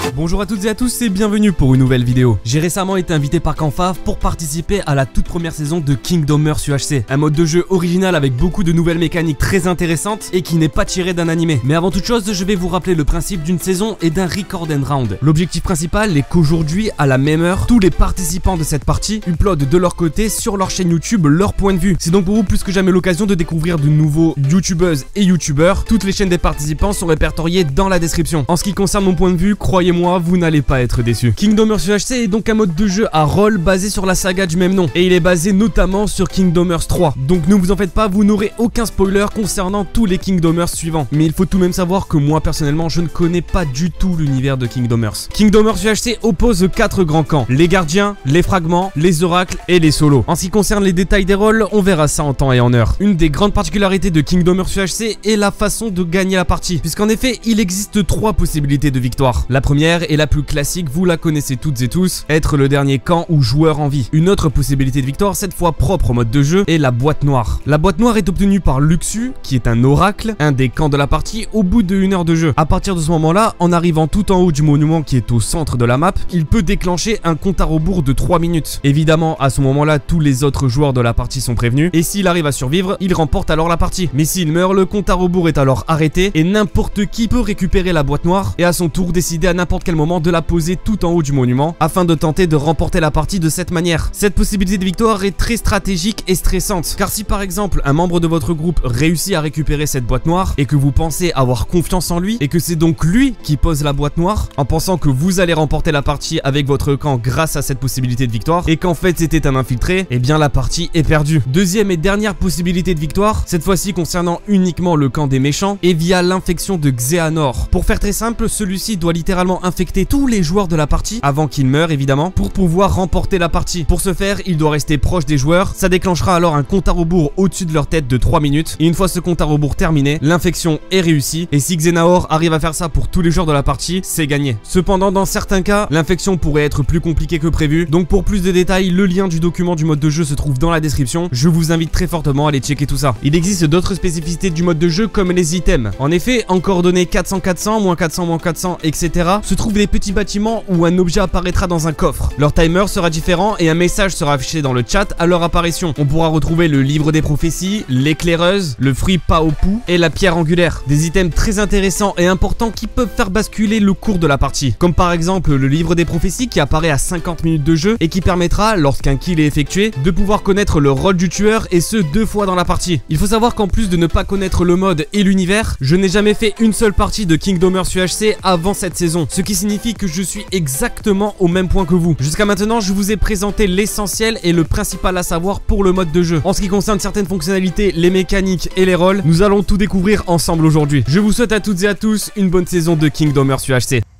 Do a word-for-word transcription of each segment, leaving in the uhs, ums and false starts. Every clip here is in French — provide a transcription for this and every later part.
Bonjour à toutes et à tous et bienvenue pour une nouvelle vidéo. J'ai récemment été invité par Canfave pour participer à la toute première saison de Kingdom Hearts U H C. Un mode de jeu original avec beaucoup de nouvelles mécaniques très intéressantes et qui n'est pas tiré d'un animé. Mais avant toute chose, je vais vous rappeler le principe d'une saison et d'un record and round. L'objectif principal est qu'aujourd'hui, à la même heure, tous les participants de cette partie uploadent de leur côté sur leur chaîne YouTube leur point de vue. C'est donc pour vous plus que jamais l'occasion de découvrir de nouveaux youtubeuses et youtubeurs. Toutes les chaînes des participants sont répertoriées dans la description. En ce qui concerne mon point de vue, croyez-moi, vous n'allez pas être déçus. Kingdom Hearts U H C est donc un mode de jeu à rôle basé sur la saga du même nom. Et il est basé notamment sur Kingdom Hearts trois. Donc ne vous en faites pas, vous n'aurez aucun spoiler concernant tous les Kingdom Hearts suivants. Mais il faut tout de même savoir que moi personnellement je ne connais pas du tout l'univers de Kingdom Hearts. Kingdom Hearts U H C oppose quatre grands camps. Les gardiens, les fragments, les oracles et les solos. En ce qui concerne les détails des rôles, on verra ça en temps et en heure. Une des grandes particularités de Kingdom Hearts U H C est la façon de gagner la partie. Puisqu'en effet, il existe trois possibilités de victoire. La première et la plus classique, vous la connaissez toutes et tous, être le dernier camp ou joueur en vie. Une autre possibilité de victoire, cette fois propre au mode de jeu, est la boîte noire. La boîte noire est obtenue par Luxu, qui est un oracle, un des camps de la partie, au bout d'une heure de jeu. À partir de ce moment-là, en arrivant tout en haut du monument qui est au centre de la map, il peut déclencher un compte à rebours de trois minutes. Évidemment, à ce moment-là, tous les autres joueurs de la partie sont prévenus, et s'il arrive à survivre, il remporte alors la partie. Mais s'il meurt, le compte à rebours est alors arrêté, et n'importe qui peut récupérer la boîte noire, et à son tour décider à n'importe quel moment de la poser tout en haut du monument afin de tenter de remporter la partie de cette manière. Cette possibilité de victoire est très stratégique et stressante, car si par exemple un membre de votre groupe réussit à récupérer cette boîte noire et que vous pensez avoir confiance en lui et que c'est donc lui qui pose la boîte noire en pensant que vous allez remporter la partie avec votre camp grâce à cette possibilité de victoire et qu'en fait c'était un infiltré, et bien la partie est perdue. Deuxième et dernière possibilité de victoire, cette fois-ci concernant uniquement le camp des méchants et via l'infection de Xehanort. Pour faire très simple, celui-ci doit littéralement infecter tous les joueurs de la partie avant qu'il meure évidemment pour pouvoir remporter la partie. Pour ce faire, il doit rester proche des joueurs. Ça déclenchera alors un compte à rebours au-dessus de leur tête de trois minutes et une fois ce compte à rebours terminé, l'infection est réussie et si Xehanort arrive à faire ça pour tous les joueurs de la partie, c'est gagné. Cependant, dans certains cas, l'infection pourrait être plus compliquée que prévu. Donc pour plus de détails, le lien du document du mode de jeu se trouve dans la description. Je vous invite très fortement à aller checker tout ça. Il existe d'autres spécificités du mode de jeu comme les items. En effet, en coordonnées quatre cents quatre cents, moins quatre cents moins quatre cents, et cetera se trouvent des petits bâtiments où un objet apparaîtra dans un coffre. Leur timer sera différent et un message sera affiché dans le chat à leur apparition. On pourra retrouver le livre des prophéties, l'éclaireuse, le fruit Paopu et la pierre angulaire. Des items très intéressants et importants qui peuvent faire basculer le cours de la partie. Comme par exemple le livre des prophéties qui apparaît à cinquante minutes de jeu et qui permettra, lorsqu'un kill est effectué, de pouvoir connaître le rôle du tueur et ce deux fois dans la partie. Il faut savoir qu'en plus de ne pas connaître le mode et l'univers, je n'ai jamais fait une seule partie de Kingdom Hearts U H C avant cette saison. Ce qui signifie que je suis exactement au même point que vous. Jusqu'à maintenant, je vous ai présenté l'essentiel et le principal à savoir pour le mode de jeu. En ce qui concerne certaines fonctionnalités, les mécaniques et les rôles, nous allons tout découvrir ensemble aujourd'hui. Je vous souhaite à toutes et à tous une bonne saison de Kingdom Hearts U H C.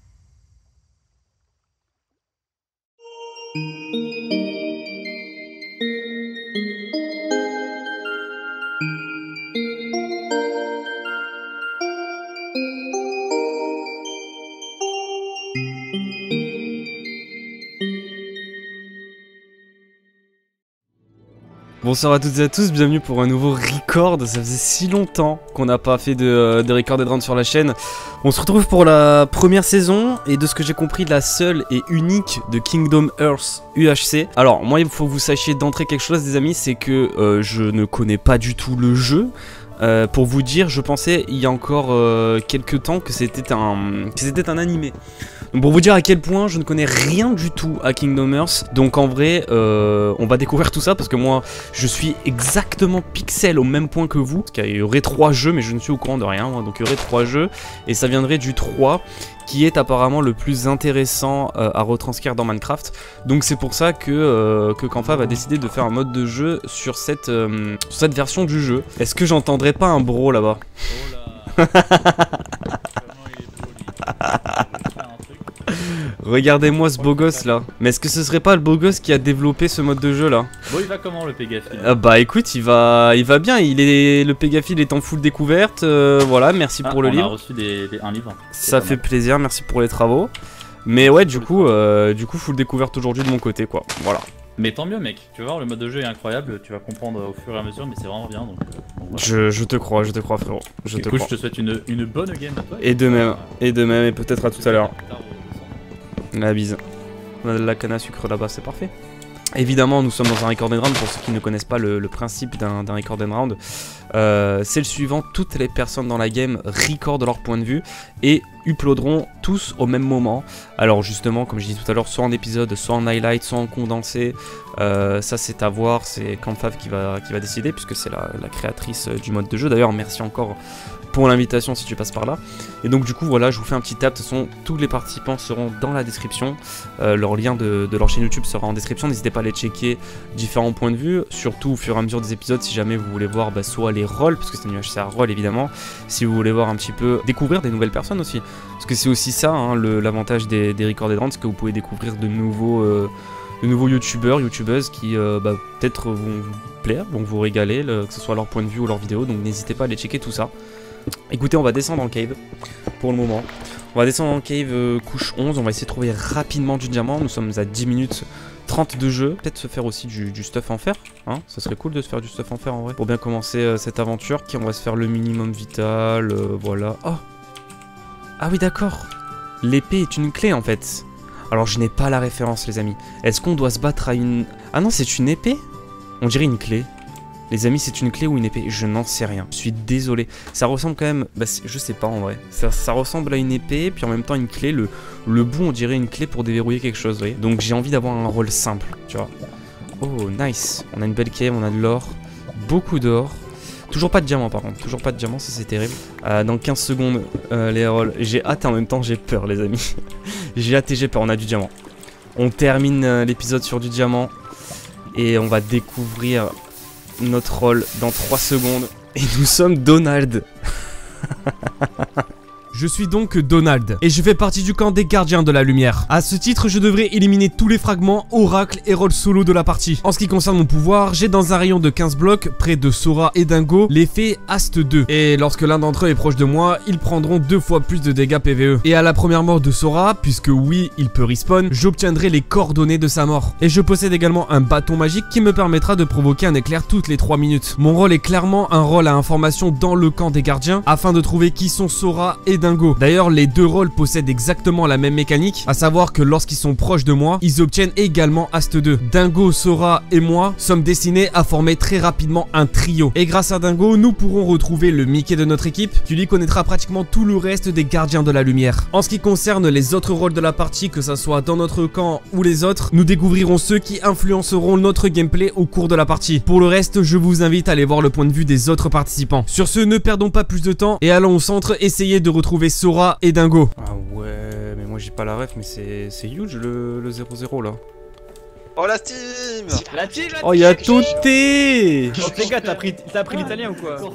Bonsoir à toutes et à tous, bienvenue pour un nouveau record. Ça faisait si longtemps qu'on n'a pas fait de, de record and round sur la chaîne. On se retrouve pour la première saison et de ce que j'ai compris, la seule et unique de Kingdom Hearts U H C. Alors moi il faut que vous sachiez d'entrée quelque chose les amis, c'est que euh, je ne connais pas du tout le jeu. Euh, pour vous dire, je pensais il y a encore euh, quelques temps que c'était un, que c'était un animé. Donc pour vous dire à quel point je ne connais rien du tout à Kingdom Hearts. Donc en vrai, euh, on va découvrir tout ça parce que moi, je suis exactement pixel au même point que vous. Parce qu'il y aurait trois jeux, mais je ne suis au courant de rien. Moi. Donc il y aurait trois jeux et ça viendrait du trois qui est apparemment le plus intéressant euh, à retranscrire dans Minecraft. Donc c'est pour ça que, euh, que Canfave a décidé de faire un mode de jeu sur cette, euh, sur cette version du jeu. Est-ce que j'entendrais pas un bro là-bas? Oh là. Regardez-moi ce beau gosse là. Mais est-ce que ce serait pas le beau gosse qui a développé ce mode de jeu là? Bon, il va comment le Pégaphile? euh, Bah écoute, il va, il va bien. Il est, le Pégaphile est en full découverte. Euh, voilà, merci ah, pour le on livre. On a reçu des, des, un livre. Ça fait plaisir, merci pour les travaux. Mais ouais, du coup, euh, du coup, full découverte aujourd'hui de mon côté quoi. Voilà. Mais tant mieux mec, tu vas voir, le mode de jeu est incroyable, tu vas comprendre au fur et à mesure, mais c'est vraiment bien donc... Euh, bon, voilà. je, je te crois, je te crois frérot, je du te coup, crois. je te souhaite une, une bonne game à toi. Et de même, et de même, et peut-être à tout à l'heure. La bise. On a de la canne à sucre là-bas, c'est parfait. Évidemment, nous sommes dans un record and round. Pour ceux qui ne connaissent pas le, le principe d'un record and round, euh, c'est le suivant. Toutes les personnes dans la game recordent leur point de vue et uploaderont tous au même moment. Alors justement, comme je disais tout à l'heure, soit en épisode, soit en highlight, soit en condensé. Euh, ça c'est à voir, c'est Campfav qui va, qui va décider, puisque c'est la, la créatrice du mode de jeu. D'ailleurs, merci encore pour l'invitation si tu passes par là. Et donc du coup voilà, je vous fais un petit tap. De toute façon, tous les participants seront dans la description. Euh, leur lien de, de leur chaîne YouTube sera en description. N'hésitez pas à aller checker différents points de vue, surtout au fur et à mesure des épisodes, si jamais vous voulez voir bah, soit les rôles, parce que c'est une U H C R rôle évidemment, si vous voulez voir un petit peu, découvrir des nouvelles personnes aussi, parce que c'est aussi ça hein, l'avantage des, des record and round, c'est que vous pouvez découvrir de nouveaux euh, de nouveaux youtubeurs, youtubeuses qui euh, bah, peut-être vont vous plaire, vont vous régaler, le, que ce soit leur point de vue ou leur vidéo, donc n'hésitez pas à aller checker tout ça. Écoutez, on va descendre en cave pour le moment. On va descendre en cave euh, couche onze, on va essayer de trouver rapidement du diamant. Nous sommes à dix minutes trente de jeu. Peut-être se faire aussi du, du stuff en fer, hein. Ça serait cool de se faire du stuff en fer en vrai. Pour bien commencer euh, cette aventure, qui on va se faire le minimum vital, euh, voilà. Oh. Ah oui d'accord, l'épée est une clé en fait. Alors je n'ai pas la référence les amis. Est-ce qu'on doit se battre à une... Ah non, c'est une épée? On dirait une clé. Les amis, c'est une clé ou une épée? Je n'en sais rien. Je suis désolé. Ça ressemble quand même... Bah, je sais pas en vrai. Ça, ça ressemble à une épée, puis en même temps une clé. Le, le bout, on dirait une clé pour déverrouiller quelque chose, vous voyez. Donc j'ai envie d'avoir un rôle simple, tu vois. Oh, nice. On a une belle cave, on a de l'or. Beaucoup d'or. Toujours pas de diamant par contre. Toujours pas de diamant, ça c'est terrible. Euh, dans quinze secondes, euh, les rôles. J'ai hâte et en même temps j'ai peur, les amis. J'ai hâte et j'ai peur. On a du diamant. On termine euh, l'épisode sur du diamant. Et on va découvrir... notre rôle dans trois secondes. Et nous sommes Donald. Je suis donc Donald, et je fais partie du camp des gardiens de la lumière. A ce titre, je devrais éliminer tous les fragments, oracles et rôles solo de la partie. En ce qui concerne mon pouvoir, j'ai dans un rayon de quinze blocs, près de Sora et Dingo, l'effet Ast deux. Et lorsque l'un d'entre eux est proche de moi, ils prendront deux fois plus de dégâts P V E. Et à la première mort de Sora, puisque oui, il peut respawn, j'obtiendrai les coordonnées de sa mort. Et je possède également un bâton magique qui me permettra de provoquer un éclair toutes les trois minutes. Mon rôle est clairement un rôle à information dans le camp des gardiens, afin de trouver qui sont Sora et Dingo. D'ailleurs, les deux rôles possèdent exactement la même mécanique, à savoir que lorsqu'ils sont proches de moi, ils obtiennent également Ast deux. Dingo, Sora et moi sommes destinés à former très rapidement un trio. Et grâce à Dingo, nous pourrons retrouver le Mickey de notre équipe, qui lui connaîtra pratiquement tout le reste des gardiens de la lumière. En ce qui concerne les autres rôles de la partie, que ça soit dans notre camp ou les autres, nous découvrirons ceux qui influenceront notre gameplay au cours de la partie. Pour le reste, je vous invite à aller voir le point de vue des autres participants. Sur ce, ne perdons pas plus de temps et allons au centre essayer de retrouver Sora et Dingo. Ah ouais, mais moi j'ai pas la ref, mais c'est huge le, le zéro zéro là. Oh la team. La team, la Oh y'a Toté. Oh les gars, t'as pris, pris l'italien ou quoi?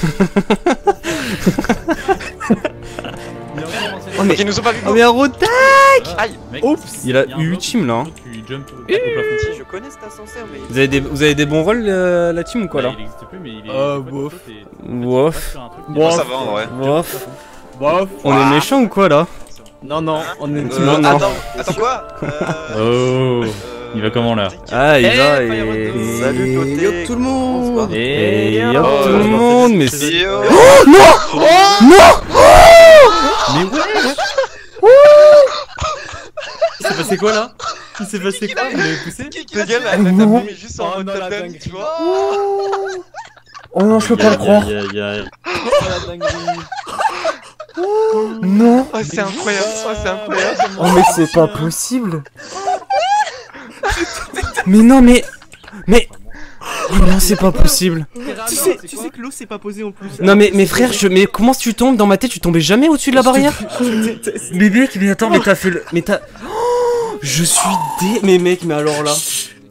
Oh mais ils nous ont pas vu. Oh mais un rotac. Aïe. Oups. Il a eu team là. Si je connais cet ascenseur mais... Vous avez des, vous avez des bons rôles euh, la team ou quoi là? Il existe plus mais il est... Euh, bof. Bof. Bon ça va en vrai. Bof. Bof. On est méchants ou quoi là? Non, non, on est une team. Non, non. Attends, attends quoi euh... Oh. Il va comment là? Ah il Eh, va Fire et... Road. Salut Toté. Yo tout le monde. Et Et yo oh, tout le oh, monde. Mais c'est... Yo. Oh non. Non. Mais ouais. Il s'est passé quoi là? Il s'est passé quoi? Vous l'avez poussé? Le gars là, elle t'a mis juste en mode tatane, tu vois. Oh non je peux pas le croire. Aïe, aïe, aïe. Non. Oh c'est incroyable, oh c'est incroyable. Oh mais c'est pas possible. Mais non mais... Mais... Oh non c'est pas possible. Tu sais, tu sais que l'eau s'est pas posée en plus. Non mais, mais frère, je, mais comment tu tombes dans ma tête? Tu tombais jamais au-dessus de la barrière? Mais mec, mais attends, mais t'as fait le... Mais t'as... Oh, je suis dé... Mais mec, mais alors là...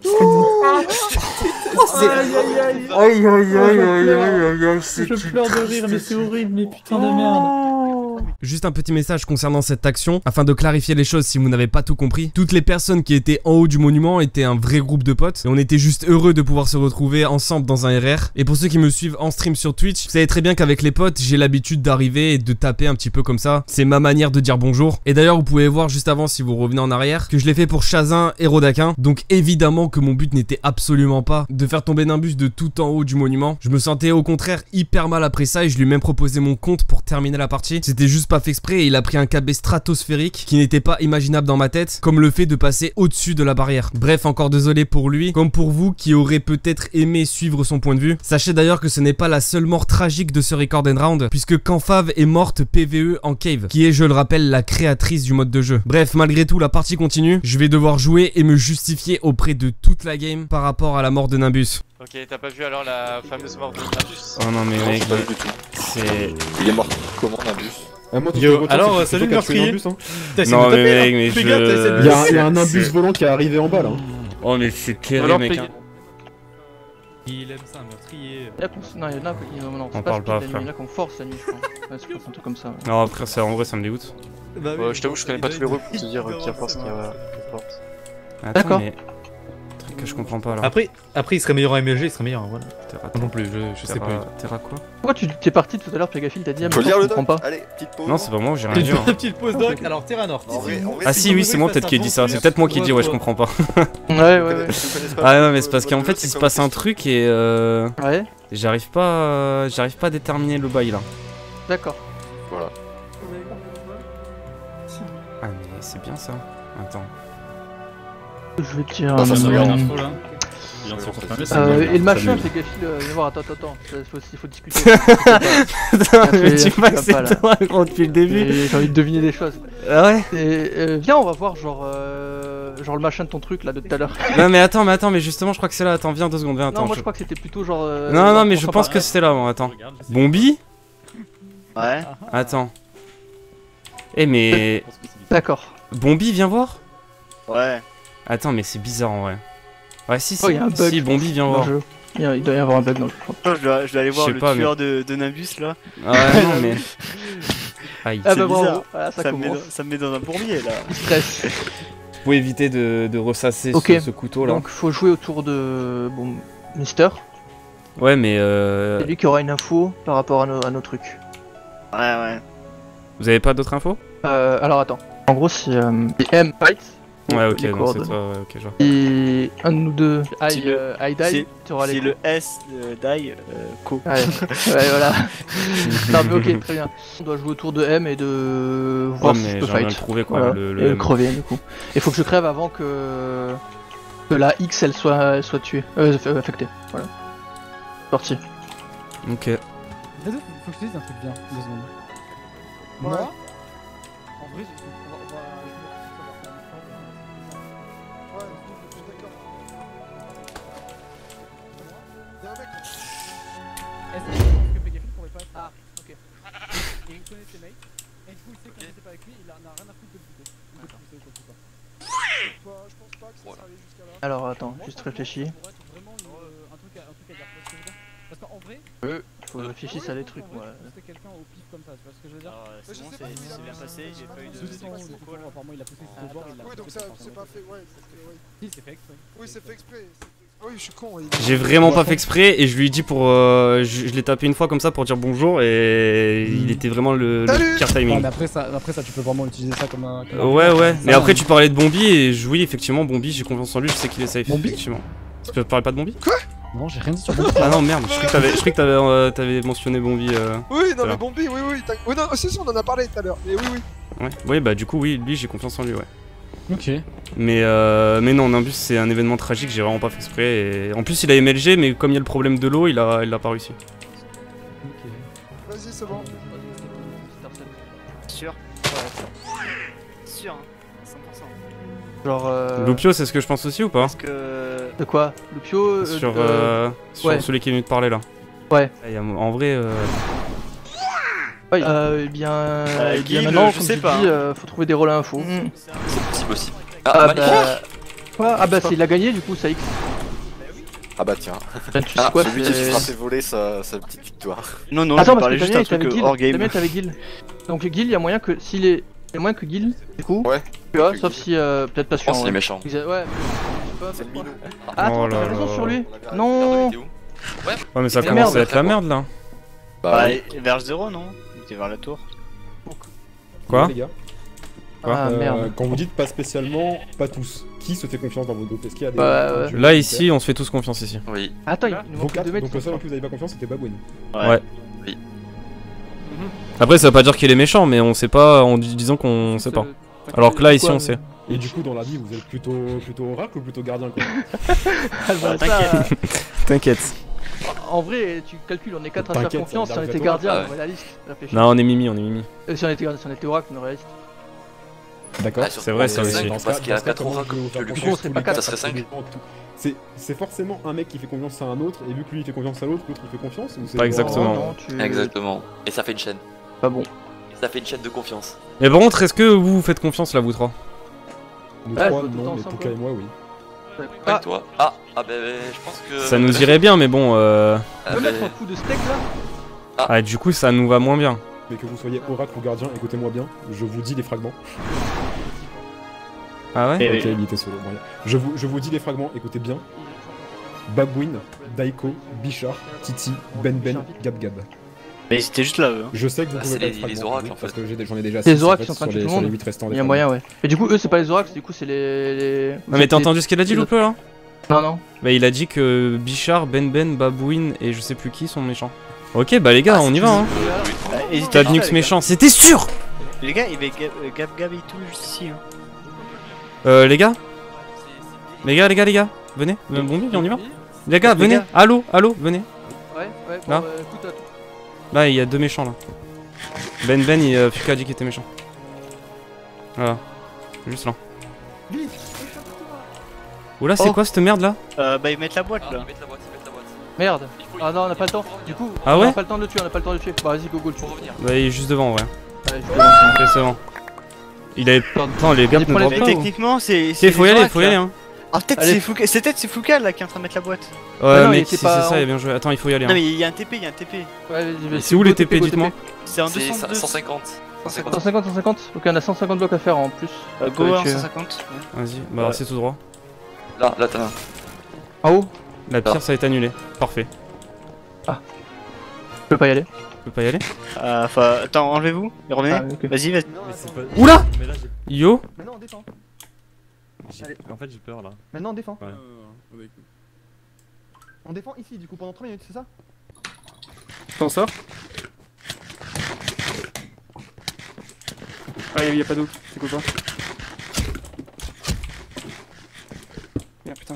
Aïe aïe aïe aïe aïe aïe aïe. Je pleure de rire mais c'est horrible mais putain de merde. Juste un petit message concernant cette action, afin de clarifier les choses si vous n'avez pas tout compris. Toutes les personnes qui étaient en haut du monument étaient un vrai groupe de potes, et on était juste heureux de pouvoir se retrouver ensemble dans un R R. Et pour ceux qui me suivent en stream sur Twitch, vous savez très bien qu'avec les potes, j'ai l'habitude d'arriver et de taper un petit peu comme ça. C'est ma manière de dire bonjour. Et d'ailleurs, vous pouvez voir juste avant, si vous revenez en arrière, que je l'ai fait pour Chazin et Rodaquin. Donc évidemment que mon but n'était absolument pas de faire tomber Nimbus de tout en haut du monument. Je me sentais au contraire hyper mal après ça, et je lui ai même proposé mon compte pour terminer la partie. C'était juste pas fait exprès et il a pris un K B stratosphérique qui n'était pas imaginable dans ma tête, comme le fait de passer au-dessus de la barrière. Bref, encore désolé pour lui, comme pour vous qui aurez peut-être aimé suivre son point de vue. Sachez d'ailleurs que ce n'est pas la seule mort tragique de ce Record and Round, puisque Canfave est morte P V E en cave, qui est, je le rappelle, la créatrice du mode de jeu. Bref, malgré tout, la partie continue. Je vais devoir jouer et me justifier auprès de toute la game par rapport à la mort de Nimbus. Ok, t'as pas vu alors la fameuse mort de Nimbus? Oh non mais Non, mec, j'ai pas vu du tout. c'est... Il est mort comment Nimbus? Ah, moi, tout ce Yo, que je retiens, alors, c'est que salut, c'est toi qui as meurtrier. tué Nimbus, hein. T'as essayé Non de me mais taper, mec, hein. mais Fais gaffe, t'as essayé de je... Il y, a, il y a un Nimbus volant qui est arrivé en bas là. Oh mais c'est terrible Alors, mec. Peggy- hein. Il aime ça, un meurtrier. Il y a qu'on- Non, il y en a qui. Non, non, On c'est parle pas pas, speed, frère. il y en a qu'on force la nuit, je crois. Ouais, c'est un truc comme ça. ouais. Non après ça en vrai ça me dégoûte. Bah Ouais, je t'avoue, je connais pas tous les rôles pour te dire qui force, qui force. Attends, D'accord. mais... Truc que je comprends pas là. Après, après, il serait meilleur en M L G, il serait meilleur. Voilà. Terra, Moi non plus, je, je sais Terra, pas. Terra quoi? Pourquoi tu t'es parti tout à l'heure, Pégafil, t'as dit, ah, mais Faut je lire le comprends doc. pas. Allez, petite pause. Non c'est pas moi, j'ai rien dit. hein. Petite pause doc. Alors, Terra Nord. En vrai, en vrai, Ah c'est- si oui c'est moi peut-être qui ai dit ça, c'est peut-être moi qui ai dit ouais je comprends pas. Ouais, ouais, ouais. Vous connaissez pas Ah le- non mais c'est parce le- qu'en le- fait c'est il se quoi passe votre un truc et euh... Ouais, j'arrive pas euh, j'arrive pas à déterminer le bail là. d'accord. Voilà. Ah mais c'est bien ça. Attends. Je vais te dire. Bah, ça euh, se Il y a regarde. une info là. Il vient de se confirmer, ça. Euh, et le machin, Ça me- Pégafil, euh, viens voir, attends, attends, attends. Il faut, il faut discuter. mais tu- tu vois tu que vas c'est pas, là. toi gros depuis le début. J'ai j'ai envie de deviner des choses. Ah ouais. Et, euh, viens, on va voir, genre. Euh, genre le machin de ton truc là de tout à l'heure. Non mais attends mais attends mais justement je crois que c'est là. Attends viens deux secondes viens attends. Non, moi je- je crois que c'était plutôt genre. euh, Non non genre, mais on je s'en pense parle. que c'était là bon attends. Regarde, je sais. Bombi. Ouais. Attends. Eh mais D'accord. Bombi viens voir. Ouais. Attends mais c'est bizarre en vrai. Ouais si si Oh, y a un bug. si Bombi viens Dans voir. le jeu. Il y a- il doit y avoir un bug dans le jeu. Je dois, je dois aller voir Je sais le pas, tueur de, de Nimbus là. Ah ouais non mais. Aïe. Ah C'est bah bravo, bizarre. voilà, ça, Ça, me met commence. dans, ça me met dans un bourbier là. Stress. Faut éviter de, de ressasser Ok. ce, ce couteau là. Donc faut jouer autour de bon Mister. Ouais mais euh... C'est lui qui aura une info par rapport à nos, à nos trucs. Ouais, ouais. vous avez pas d'autres infos? Euh, alors attends. En gros si euh, si M fight. Ouais ok les donc c'est coordonnées. toi ouais, ok je vois. Et un de nous deux, Si I, le- euh, I die, si- tu auras les C'est coups. le S euh, d'Ai, euh, Co. Ouais, ouais voilà. Non mais ok très bien. On doit jouer autour de M et de Ouais voir si je mais peux j'aimerais bien fight. le trouver quoi Voilà. le, Et le le M. crever du coup. Il faut que je crève avant que que la X elle soit elle soit tuée, euh, aff- affectée. Voilà. Parti. Ok. Faut que je te dise un truc bien, deux secondes. Moi, en vrai, je- on va- on va- Est-ce que tu penses que Pégafil pourrait pas être. Ah, ok. Et il connaît ses mates, et du coup il sait qu'on était pas avec lui, il en a rien à foutre de le buter. Ou de le pousser ou quoi que ce soit. Je pense pas que ça soit allé jusqu'à là. Alors attends, juste réfléchis. Ça pourrait être vraiment une, euh, un truc à un truc à dire. Tu vois ce que je veux dire? Parce qu'en vrai, Faut que je réfléchisse à des trucs en vrai, moi. tu peux pousser quelqu'un au pif comme ça, tu vois ce que je veux dire? Alors, c'est bon, c'est c'est bien passé, j'ai pas eu de. Deux cents, du coup, apparemment il a poussé tout au bord, il l'a Oui, donc poussé ça, par c'est terre. pas fait, ouais. c'est fait, ouais. Si, c'est fait exprès. Oui, c'est fait exprès. c'est fait- Oui, je suis con. il- J'ai vraiment pas fait exprès et je lui ai dit pour... euh, je je l'ai tapé une fois comme ça pour dire bonjour et il était vraiment le, le Salut pire Ouais, timing. mais après ça, après ça, tu peux vraiment utiliser ça comme un. comme un- Ouais ouais, mais Ça, après hein. tu parlais de Bombi et je- oui effectivement Bombi j'ai confiance en lui, je sais qu'il est safe Bombi effectivement. Tu peux parler pas de Bombi? Non, j'ai rien dit sur Bombi. Ah non merde, je croyais que t'avais je croyais que t'avais, euh, t'avais mentionné Bombi euh... Oui, non, Voilà. mais Bombi, oui, oui. t'as- Oui, non, si, si, on en a parlé tout à l'heure. Mais oui, oui. Ouais, ouais bah du coup oui, lui j'ai confiance en lui ouais. Ok. Mais euh, mais non, Nimbus c'est un événement tragique, j'ai vraiment pas fait exprès et... En plus il a M L G mais comme il y a le problème de l'eau il a, il a pas réussi. Ok. Vas-y, c'est bon. Sûr Sûr, hein. cent pour cent. Genre euh... Lupio c'est ce que je pense aussi ou pas? Parce que. De quoi Lupio euh, Sur, euh, euh, sur ouais. celui qui est venu te parler là. Ouais. Et, euh, en vrai, euh, ouais, euh, eh bien, Euh, eh bien Guil, maintenant, je comme sais j'ai pas, dit, hein. euh, faut trouver des rôles à info. C'est possible aussi. Ah, Ah, bah, Malik. quoi Ah bah c'est il a gagné du coup ça X. Ah bah tiens. Ben, tu sais Ah, quoi celui qui c'est- se fera fait voler sa, sa petite victoire. Non, non, Attends je parce parlais que juste Damien un était truc avec euh, Guil. hors game. Damien était avec Guil. Donc Guil, il y a moyen que s'il est, il y a moyen que Guil, du coup. Ouais. Tu vois, sauf si euh, peut-être pas Je sûr. pense en qu'il est vrai. méchant. Exa- Ouais. mais- je sais C'est le pas, minot. Ah, attends, Oh là t'as raison là. sur lui. La Non. garde était où ouais, mais ça Mais commence merde, à être la merde là. Bah, Bah, oui. vers zéro, non Il était vers la tour. Quoi? Les gars, Quoi Ah euh, merde. quand vous dites pas spécialement, pas tous, qui se fait confiance dans vos groupes? Est-ce qu'il y a des. Ouais, ouais. Là ici, on se fait tous confiance ici. Oui. Attends, il il nous Vos manque quatre, deux mètres. donc le seul en qui vous avez pas confiance c'était Babouine. Ouais. Après, ça veut pas dire qu'il est méchant, mais on sait pas en dis- disant qu'on sait pas. Alors que là, ici, on sait. Et du coup, dans la vie, vous êtes plutôt, plutôt oracle ou plutôt gardien quoi? Ah, bah, ça, T'inquiète. T'inquiète. En vrai, tu calcules, on est quatre à faire T'inquiète, confiance. ça Si on veut dire était que gardien, toi, on est réaliste. Réfléchis. Non, on est Mimi, on est Mimi. Euh, Si on était si on était oracle, on est réaliste. D'accord. Ah, surtout C'est vrai, en ça cinq, aussi. Dans ce Parce cas- qu'il y a dans ce cas, quatre comment oracles, je vais vous tu faire le confiance coup, on serait tous pas les quatre, quatre, ça serait tous les cinq. gens, tout. C'est c'est forcément un mec qui fait confiance à un autre, et vu que lui il fait confiance à l'autre, l'autre il fait confiance ou c'est Pas exactement. Non, non, tu... Exactement. Et ça fait une chaîne. Pas bon. Et ça fait une chaîne de confiance. Mais par contre, est-ce que vous vous faites confiance là, vous trois? Nous Ouais, trois, faut tout le non, temps mais ensemble, Pouka et moi, oui. Ah, toi Ah, ah bah, je pense que. Ça nous irait bien, mais bon, euh... Ah, Tu peux bah, mettre un coup de steak là? Ah, du coup, ça nous va moins bien. Mais que vous soyez oracle ou gardien, écoutez-moi bien, je vous dis les fragments. Ah ouais? Ok, il était solo. Bon, je, vous, je vous dis les fragments, écoutez bien. Babouine, Daiko, Bichard, Titi, Ben Ben, Gab Gab. Mais ils étaient juste là, eux. hein. Je sais que vous Bah, pouvez c'est pas les- être fragments, les oracles, vous, en parce fait. que j'ai- j'en ai déjà Les six, en oracles fait, sont en train de sur tuer les, tout le sur les monde. huit restants. Il des y a fragments. moyen, ouais. Mais du coup, eux, c'est pas les oracles, du coup, c'est les. les... Non, mais t'as entendu ce qu'il a dit, les Loupeux, là? Non, non. Bah, il a dit que Bichard, Ben Ben, Babouine et je sais plus qui sont méchants. Ok, bah les gars, Ah, on y c'est va, hein. Bah, hésitez T'as pas, Nux les gars. méchant, c'était sûr! Les gars, il y avait Gab euh, Gab Gab et tout juste ici. Hein. Euh, les gars? Les gars, les gars, les gars, venez, bon, bon, on y va. Les gars, Les venez, gars. allô, allô, venez. Ouais, ouais, bon, Là. euh, écoute, attends. Là, il y a deux méchants là. Ben Ben et euh, Fuka a dit qu'il était méchant. Voilà. Juste là. Oula, c'est Oh. quoi cette merde là? Euh, bah, ils mettent la boîte Ah, là. ils mettent la boîte, ils mettent la boîte. Merde. Il faut- Ah non, on a pas le temps. Du coup, Ah on ouais? a pas le temps de le tuer, on a pas le temps de le tuer. Bah, vas-y, go, go, le tue. Pour revenir. Bah, il est juste devant en vrai. Allez, je vais Ok, c'est bon. Il avait. Attends, les gars ne prends les drop Mais pas. ou- techniquement, c'est. Ok, faut y les aller, oracles, faut y aller, là. hein. Ah, peut-être Allez. c'est Fouca... c'est peut-être c'est Fouca là qui est en train de mettre la boîte. Ouais, non, il mec, était si c'est pas ça, en- il a bien joué. Attends, il faut y aller. Non, Hein. mais il y a un T P, il y a un T P. Ouais, vas-y, vas-y. C'est où les Go T P, go dites-moi? C'est un C'est deux cent deux. cent cinquante. cent cinquante, cent cinquante. Ok, on a cent cinquante blocs à faire en plus. Euh, Go Ouais, en tu- cent cinquante. ouais. Vas-y, bah, Ouais. c'est tout droit. Là, là, t'as un. En haut? La pire, ça a été annulé. Parfait. Je peux pas y aller. Je peux pas y aller? Euh, Enfin, attends, enlevez-vous et revenez. Ah, ok. Vas-y, vas-y. Oula! Yo! Maintenant on défend. En fait, j'ai peur là. Maintenant on défend. Ouais. On défend ici du coup pendant trois minutes, c'est ça? T'en sors? Ah, y'a pas d'eau. C'est quoi ça? Merde, putain.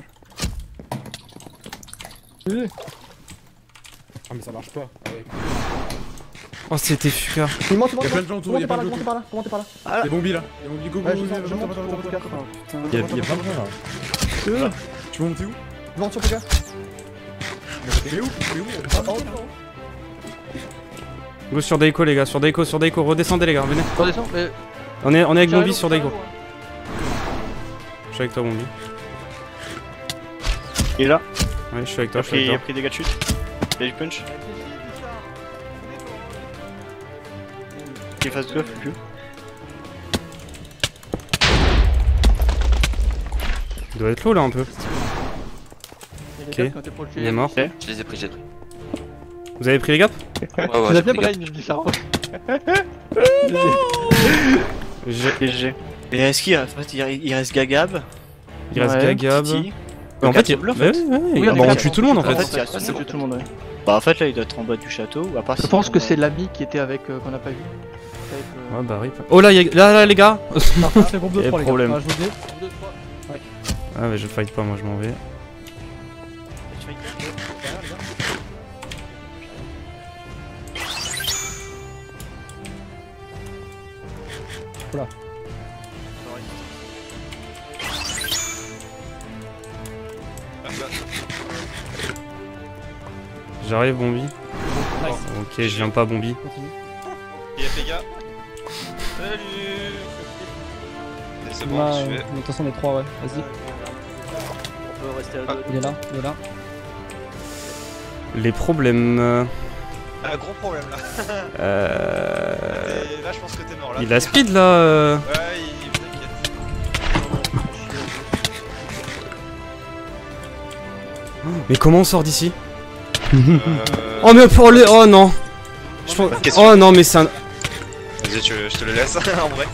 Ah, mais ça marche pas. Ouais. Oh, c'était Fuka. Il monte, il monte, Y'a plein de gens autour, monte y'a par plein là, de gens monte par là, monte par là. Ah, Y'a Bombi là, y'a Bombi, go go Ouais, go, je monte, go, je go, monte go, sur go, le go, Pouka. go. Putain. Y'a y'a plein de gens là. Tu veux monter où? Je monte sur Pouka. Mais où? Mais où? Ah, en haut, en haut. Go sur Daiko, les gars, sur Daiko, sur Daiko. Redescendez, les gars, venez. Redescends, mais. On est, on est avec J'arrive, Bombi sur Daiko. j'arrive, Je suis avec toi, Bombi. Il est là. Ouais, je suis avec toi, je suis Après, il a avec pris des dégâts de chute. Il a du punch. Il est face de toi, Fuku. Il doit être low là un peu. Les Ok. gars, quand t'es pour le tuer, Il est mort. Ok. Je les ai pris, j'ai pris. Vous avez pris les gaps? Ouais, ouais, Tu j'ai l'as bien pris les brain, je dis ça. J'ai- G G. Et est-ce qu'il reste, en fait, il reste- il reste Gagab? Il reste Ouais. Gagab. Titi. Mais en fait, il... Quatre bleus, bah oui, ouais, Oui, bah, on est on quatre. tue tout le monde en En fait. fait, il reste Ouais, c'est tout le tout le monde, ouais. Bah, en fait, là, il doit être en bas du château. Ou à part Je si pense on- que c'est l'ami qui était avec, euh, qu'on a pas vu. Avec, euh, Ouais, bah rip. Oh là, y a... là, là, les gars! C'est le groupe de Y'a trois, les gars. problème. Ah, je vous le dis. deux, trois. Ah, mais je fight pas, moi je m'en vais. Oula. J'arrive, Bombi. Ok, je viens pas, Bombi. Continue. Y'a les gars. Salut. C'est bon, Là, je euh, vais. de toute façon, on est trois, ouais. Vas-y. On peut rester à deux. Il est là, il est là. Les problèmes. euh, Un gros problème là. Euh... Et là, je pense que t'es mort là. Il a speed là. euh. Ouais, il t'inquiète. Mais comment on sort d'ici? Euh... Oh, mais pour les. Oh non! Je pense- Bonne question. Oh non, mais c'est un. Vas-y, tu- je te le laisse en vrai.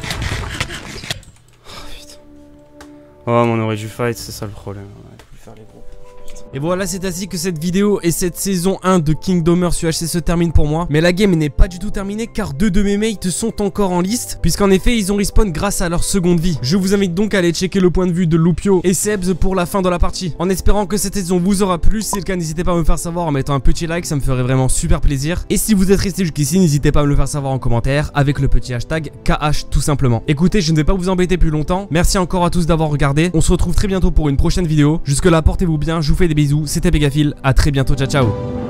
Oh, mais on aurait dû fight, c'est ça le problème. On aurait pu faire les gros. Putain. Et voilà, c'est ainsi que cette vidéo et cette saison un de Kingdom Hearts U H C se termine pour moi. Mais la game n'est pas du tout terminée car deux de mes mates sont encore en liste, puisqu'en effet ils ont respawn grâce à leur seconde vie. Je vous invite donc à aller checker le point de vue de Loupio et Sebs pour la fin de la partie. En espérant que cette saison vous aura plu, si c'est le cas n'hésitez pas à me faire savoir en mettant un petit like, ça me ferait vraiment super plaisir. Et si vous êtes resté jusqu'ici, n'hésitez pas à me le faire savoir en commentaire avec le petit hashtag K H tout simplement. Écoutez, je ne vais pas vous embêter plus longtemps, merci encore à tous d'avoir regardé, on se retrouve très bientôt pour une prochaine vidéo. Jusque là portez-vous bien, je vous fais des bisous, c'était Pegafil, à très bientôt, ciao ciao.